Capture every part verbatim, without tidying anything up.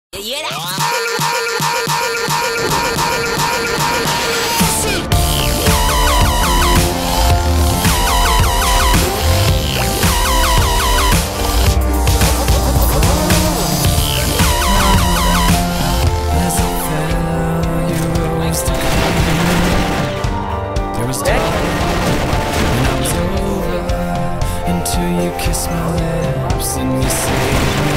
Yeah. You kiss my lips and you say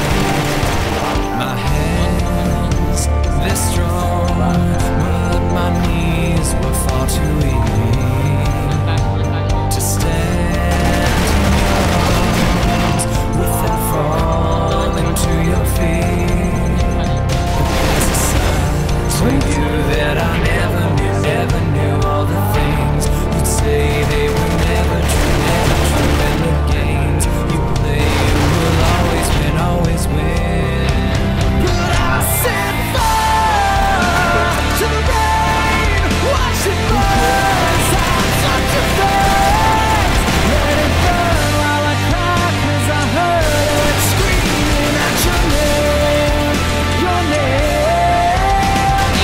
my hands, they're strong, but my knees were far too weak to stand in your arms without falling to your feet. But there's a side to you that I never knew, never knew all the things you'd say they were never true, never true in the games you play. You will always win, always win. But I set fire to the rain, watch it burn, touch your face, let it burn while I cry, 'cause I heard it screaming at your name, your name.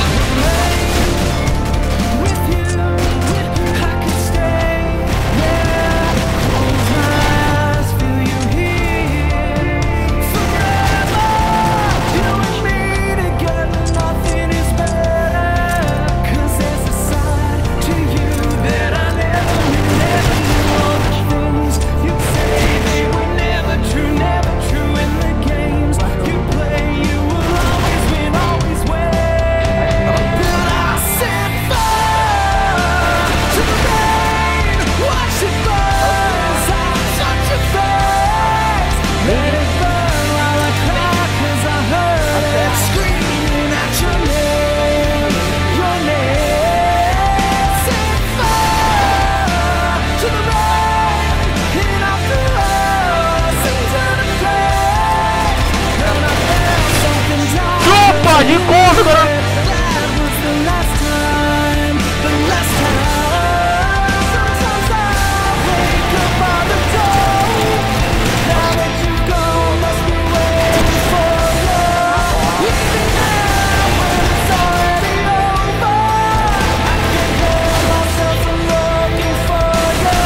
With you, I could stay, yeah. Close my eyes, feel you here forever. You and me together, nothing is better. 'Cause there's a side to you that I never knew, never knew. All the things you say, they were never true, never true in the games you play. You will always win, always win. But I set fire to the rain, watch it burn, touch your face, let it burn while I cry, 'cause I heard it screaming at your name, your name. Set fire to the rain, and I feel us into the place, and I felt something die. Chupa de corno, garoto! That was the last time, the last time. Sometimes I wake up by the door. Now that you've gone, must be waiting for you. Even now, when it's already over, I can't hold myself from looking for you.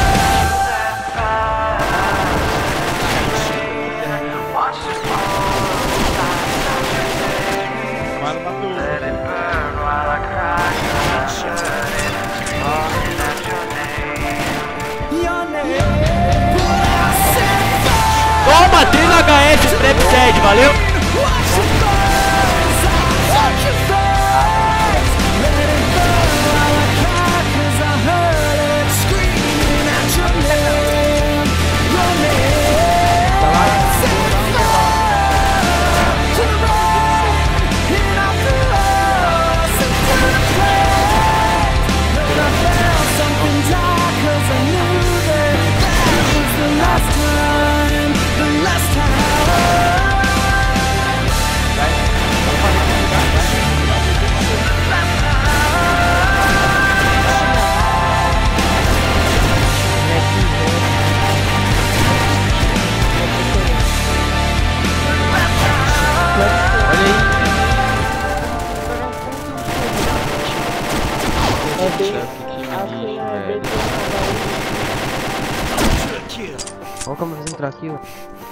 Watch it let it burn while I cry, 'cause I heard it screaming at your name, your name. But I set fire. Toma, tem no H S Trap sede, valeu? Watch it burn, touch your face, let it burn while I cry, 'cause I heard it screaming at your name, your name. Set fire to the rain, and I feel us into the place, and I felt something die, 'cause I knew that that was the last time, the last time. Olha como eles entrar aqui, ó.